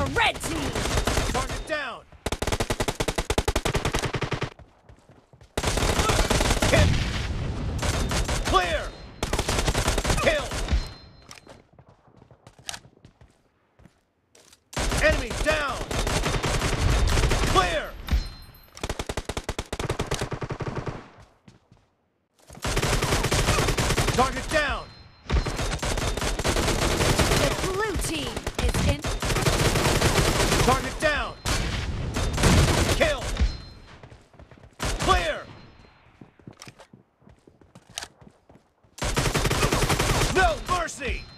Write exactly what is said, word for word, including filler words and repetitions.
red team! Target down! Hit! Clear! Kill! Enemy down! Clear! Target down! The blue team is in. Target down! Kill! Clear! No mercy!